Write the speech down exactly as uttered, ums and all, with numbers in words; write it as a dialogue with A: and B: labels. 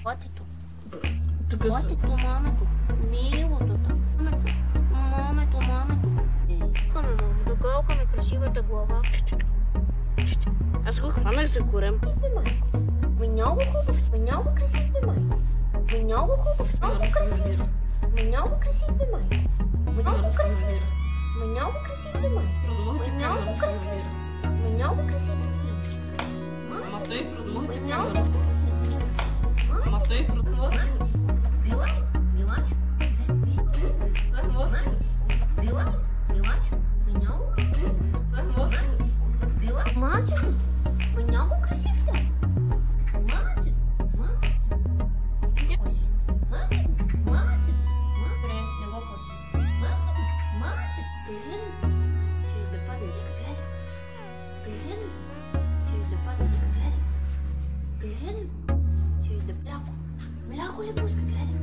A: Вот и тут.
B: Так
A: Вот и тут мама тут. Мило тут. Мама тут, мама тут. Какая мама, какая красивая голова.
B: Аз го хванах за корем.
A: Много хубав, много красивый май. Много хубав, много красивый. Много красивый май. Много красивый. Много красивый май. Много красивый. Много красивый май.
B: Ама той пред моята
A: Много
B: камера. Ама той пред моята.
A: Мила, Милач.
B: За моята.
A: Мила, Милач. Много.
B: За моята.
A: Мила, мальчик. Много красивый. Мальчик, мальчик. Осень. Мальчик, мальчик. Мальчик, не го осень. Мальчик, мальчик. Гэн. Через да падают скакали. Гэн. Через да падают скакали. Гэн. Через да пляку. Мляку ли пускай.